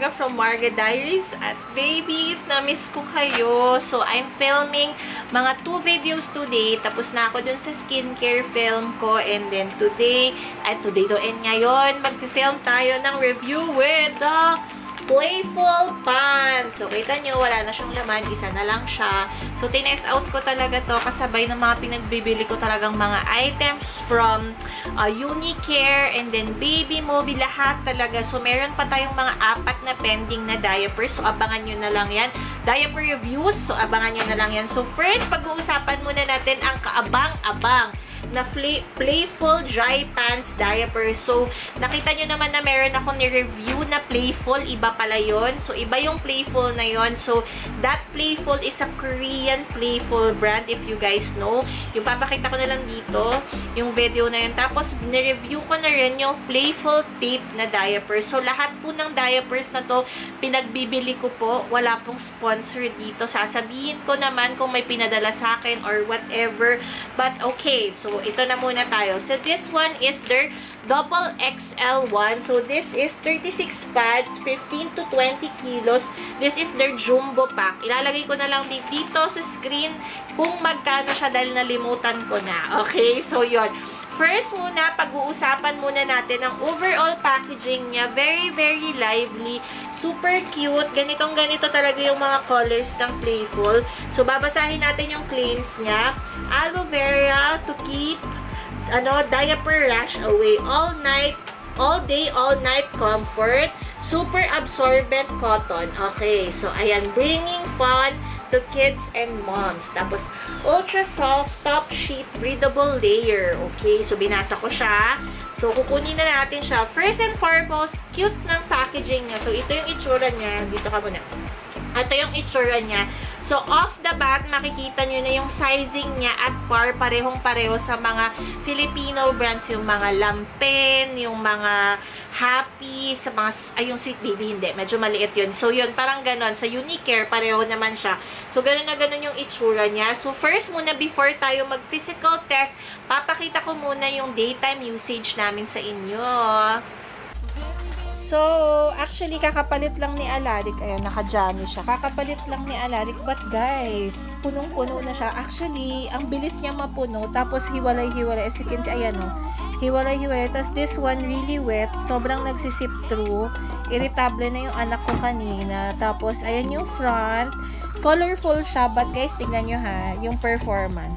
Marga from Marga Diaries. At babies, na-miss ko kayo. So, I'm filming mga 2 videos today. Tapos na ako dun sa skincare film ko. And then today and ngayon, mag-film tayo ng review with the Playful Pants. So, kita nyo, wala na siyang laman. Isa na lang siya. So, tines out ko talaga to kasabay ng mga pinagbibili ko talagang mga items from Unicare and then Baby Mobi. Lahat talaga. So, meron pa tayong mga 4 na pending na diapers. So, abangan nyo na lang yan. Diaper reviews. So, abangan nyo na lang yan. So, first, pag-uusapan muna natin ang kaabang-abang na Playful Dry Pants Diaper. So, nakita nyo naman na meron ako ni-review na Playful. Iba pala yun. So, iba yung Playful na yun. So, that Playful is a Korean Playful brand, if you guys know. Yung papakita ko na lang dito, yung video na yun. Tapos, ni-review ko na rin yung Playful Tape na diaper. So, lahat po ng diapers na to, pinagbibili ko po. Wala pong sponsor dito. Sasabihin ko naman kung may pinadala sa akin or whatever. But, okay. So, ito na muna tayo. So, this one is their double XL1. So, this is 36 pads, 15 to 20 kilos. This is their jumbo pack. Ilalagay ko na lang dito sa screen kung magkano siya dahil nalimutan ko na. Okay? So, yun. First muna, pag-uusapan muna natin ang overall packaging niya. Very, very lively. Super cute. Ganitong-ganito talaga yung mga colors ng Playful. So, babasahin natin yung claims niya. Aloe vera to keep diaper rash away. All night, all day, all night comfort. Super absorbent cotton. Okay. So, ayan. Bringing fun to kids and moms. Tapos, ultra soft top sheet breathable layer. Okay, so binasa ko siya. So, kukunin na natin siya. First and foremost, cute ng packaging niya. So, ito yung itsura niya. Dito ka muna. Ito yung itsura niya. So, off the bat, makikita nyo na yung sizing niya at parehong-pareho sa mga Filipino brands. Yung mga Lampin, yung mga Happy, sa mga, yung Sweet Baby, hindi. Medyo maliit yun. So, yun, parang ganon. Sa Unicare, pareho naman siya. So, ganon na ganon yung itsura niya. So, first muna, before tayo mag-physical test, papakita ko muna yung daytime usage namin sa inyo. So, actually, kakapalit lang ni Alaric. Ayan, naka-jammy siya. Kakapalit lang ni Alaric. But guys, punong-puno na siya. Actually, ang bilis niya mapuno. Tapos, hiwalay-hiwalay. As you can see, ayan o. Hiwalay-hiwalay. Tapos, this one really wet. Sobrang nagsisip through. Irritable na yung anak ko kanina. Tapos, ayan yung front. Colorful siya. But guys, tingnan nyo ha. Yung performance.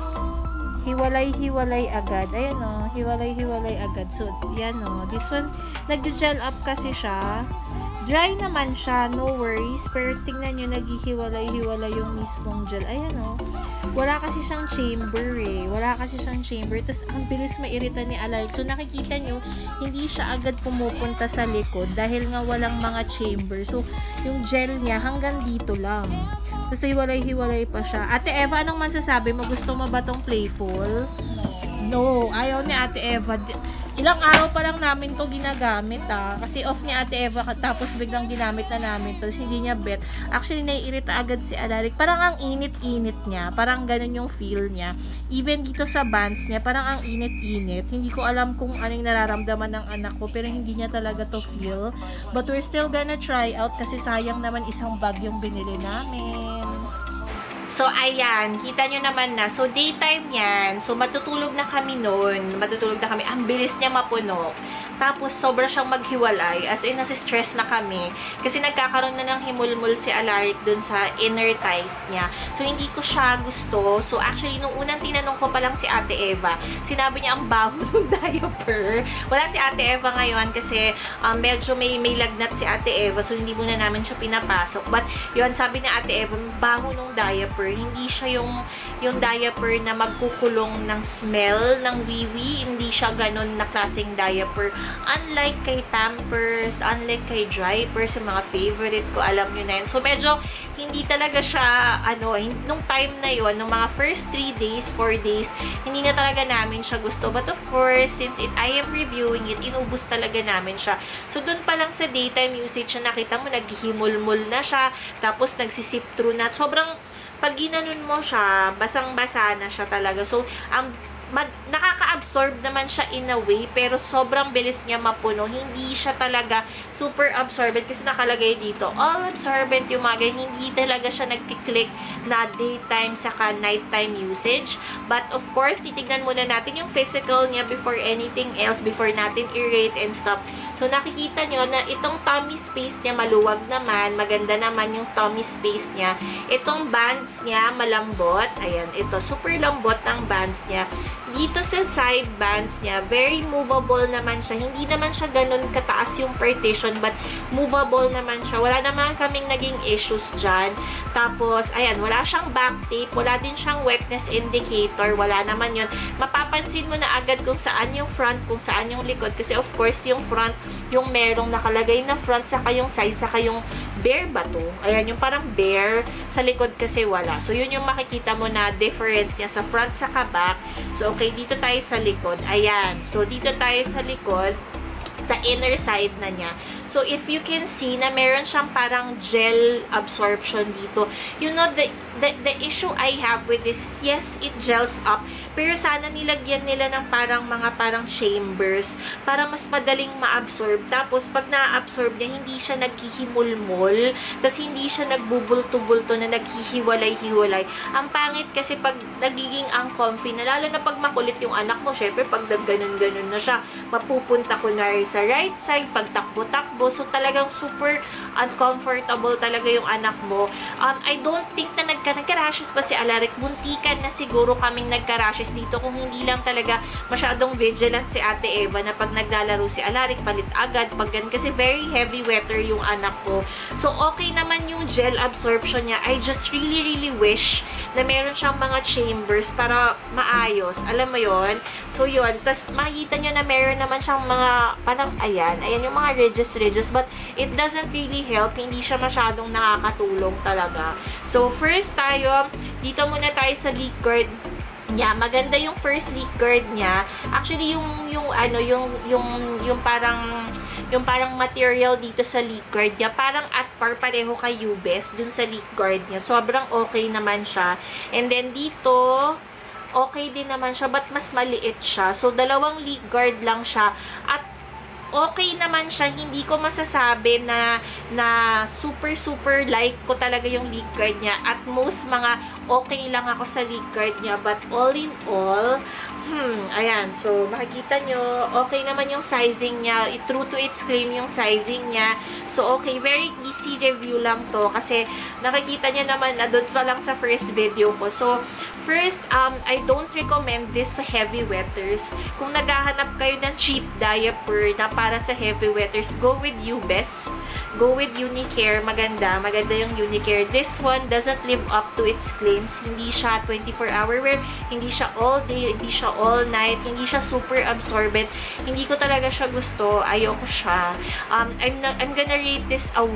Hiwalay-hiwalay agad. Ayan o. Hiwalay-hiwalay agad. So, yan o. This one, nag-gel up kasi siya. Dry naman siya. No worries. Pero tingnan nyo, naghihiwalay-hiwalay yung mismong gel. Ayan o. Wala kasi siyang chamber eh. Wala kasi siyang chamber. Tapos, ang bilis mairita ni Alaric. So, nakikita nyo, hindi siya agad pumupunta sa likod dahil nga walang mga chamber. So, yung gel niya hanggang dito lang. Tapos, hiwalay-hiwalay pa siya. Ate Eva, anong masasabi mo? Gusto mo ba tong Playful? No. Ayaw ni Ate Eva. Ilang araw pa lang namin to ginagamit kasi off ni Ate Eva tapos biglang ginamit na namin to. Tapos hindi niya bet. Actually, naiirita agad si Alaric. Parang ang init-init niya. Parang ganun yung feel niya. Even dito sa bands niya, parang ang init-init. Hindi ko alam kung anong nararamdaman ng anak ko pero hindi niya talaga to feel. But we're still gonna try out kasi sayang naman isang bag yung binili namin. So, ayan. Kita nyo naman na. So, daytime yan. So, matutulog na kami noon. Matutulog na kami. Ang bilis niya mapuno. Tapos, sobra siyang maghiwalay. As in, nasi-stress na kami. Kasi nagkakaroon na ng himulmul si Alaric dun sa inner thighs niya. So, hindi ko siya gusto. So, actually, nung unang tinanong ko pa lang si Ate Eva, sinabi niya ang baho ng diaper. Wala si Ate Eva ngayon kasi medyo may lagnat si Ate Eva. So, hindi muna namin siya pinapasok. But, yun, sabi ni Ate Eva, baho ng diaper. Hindi siya yung diaper na magkukulong ng smell ng wiwi. Hindi siya ganun na klaseng diaper. Unlike kay Pampers, unlike kay Drypers, yung mga favorite ko, alam nyo na yun. So, medyo hindi talaga siya, nung time na yun, nung mga first 3 days, 4 days, hindi na talaga namin siya gusto. But of course, since I am reviewing it, inubos talaga namin siya. So, dun pa lang sa daytime usage na nakita mo, naghihimulmul na siya, tapos nagsisip through na. Sobrang, pag ginanon mo siya, basang-basa na siya talaga. So, ang nakaka-absorb naman siya in a way, pero sobrang bilis niya mapuno. Hindi siya talaga super absorbent kasi nakalagay dito, all absorbent yung mga ganyan. Hindi talaga siya nagkiklik na daytime saka nighttime usage. But of course, titignan muna natin yung physical niya before anything else, before natin i-rate and stuff. So, nakikita nyo na itong tummy space niya maluwag naman. Maganda naman yung tummy space niya. Itong bands niya malambot. Ayan, ito. Super lambot ng bands niya. Dito sa side bands niya, very movable naman siya. Hindi naman siya ganun kataas yung partition, but movable naman siya. Wala naman kaming naging issues dyan. Tapos, ayan, wala siyang back tape. Wala din siyang wetness indicator. Wala naman yun. Mapapansin mo na agad kung saan yung front, kung saan yung likod. Kasi of course, yung front, yung merong nakalagay na front, saka yung side, saka yung bare ba to? Ayan, yung parang bare. Sa likod kasi wala. So, yun yung makikita mo na difference niya sa front, saka back. So, okay, dito tayo sa likod. Ayan. So, dito tayo sa likod, sa inner side na niya. So, if you can see na meron siyang parang gel absorption dito. You know, the issue I have with this, yes, it gels up. Pero sana nilagyan nila ng parang chambers para mas madaling ma-absorb. Tapos, pag na-absorb niya, hindi siya naghihimulmol. Tapos, hindi siya nagbubulto-bulto na naghihiwalay-hiwalay. Ang pangit kasi pag nagiging uncomfy na, lalo na pag makulit yung anak mo, syempre, pag ganun-ganun na siya, mapupunta kunwari sa right side, pag takbo-takbo. So, talagang super uncomfortable talaga yung anak mo. I don't think na nagka-rashes pa si Alaric. Buntikan na siguro kaming nagka-rashes dito kung hindi lang talaga masyadong vigilant si Ate Eva na pag naglalaro si Alaric, palit agad. Pag ganun, kasi very heavy wetter yung anak ko. So, okay naman yung gel absorption niya. I just really wish na meron siyang mga chambers para maayos. Alam mo yon. So, yun. Tapos, makikita nyo na meron naman siyang mga, parang, ayan yung mga ridges, but it doesn't really help. Hindi siya masyadong nakakatulong talaga. So, first tayo, dito muna tayo sa leak guard niya. Maganda yung first leak guard niya. Actually, yung parang material dito sa leak guard niya, parang at par pareho kay U-Best dun sa leak guard niya. Sobrang okay naman siya. And then dito, okay din naman siya, but mas maliit siya. So, dalawang leak guard lang siya. At okay naman siya. Hindi ko masasabi na super like ko talaga yung leak guard niya. At most mga okay lang ako sa leak guard niya. But all in all, ayan. So, makikita nyo, okay naman yung sizing niya. True to its claim yung sizing niya. So, okay. Very easy review lang to. Kasi, nakikita niya naman na doon pa lang sa first video ko. So, first, I don't recommend this sa heavy wetters. Kung naghahanap kayo ng cheap diaper na para sa heavy wetters, go with U-Best. Go with Unicare. Maganda yung Unicare. This one doesn't live up to its claims. Hindi siya 24-hour wear./Hindi siya all day. Hindi siya all night. Hindi siya super absorbent. Hindi ko talaga siya gusto. Ayoko siya. I'm gonna rate this a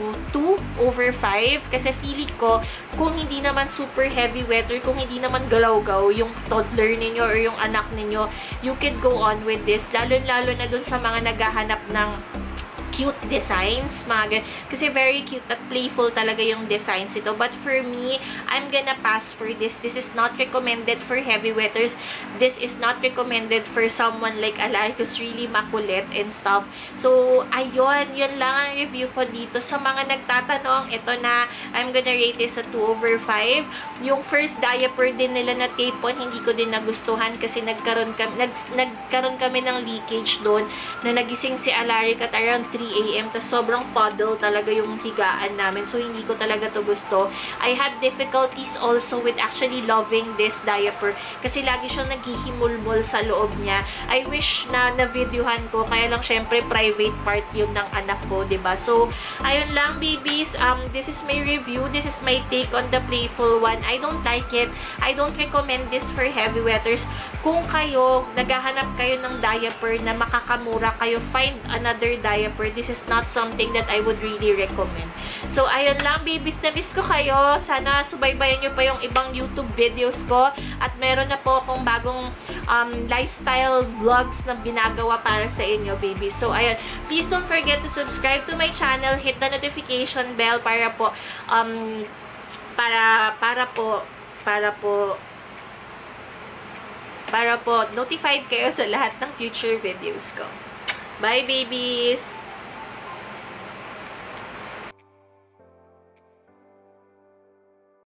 2/5 kasi feeling ko, kung hindi naman super heavy weather, kung hindi naman galaw-gaw yung toddler ninyo or yung anak ninyo, you can go on with this. Lalo-lalo na dun sa mga naghahanap ng cute designs, kasi very cute at playful talaga yung designs ito. But for me, I'm gonna pass for this. This is not recommended for heavy wetters. This is not recommended for someone like Alaric who's really makulit and stuff. So, ayun, yun lang ang review ko dito. Sa mga nagtatanong, ito na, I'm gonna rate this a 2/5. Yung first diaper din nila na tape-on, hindi ko din nagustuhan kasi nagkaroon kami ng leakage doon na nagising si Alaric at around 3 AM. Tapos sobrang puddle talaga yung higaan namin. So, hindi ko talaga to gusto. I had difficulties also with actually loving this diaper. Kasi lagi siyang naghihimulmol sa loob niya. I wish na na-videohan ko. Kaya lang, syempre, private part yun ng anak ko, diba? So, ayun lang, babies. This is my review. This is my take on the playful one. I don't like it. I don't recommend this for heavy wetters. Kung kayo, naghahanap kayo ng diaper na makakamura kayo, find another diaper. This is not something that I would really recommend. So, ayun lang, babies. Na-miss ko kayo. Sana subaybayan nyo pa yung ibang YouTube videos ko. At meron na po akong bagong lifestyle vlogs na binagawa para sa inyo, babies. So, ayun. Please don't forget to subscribe to my channel. Hit the notification bell para po para po notified kayo sa lahat ng future videos ko. Bye, babies!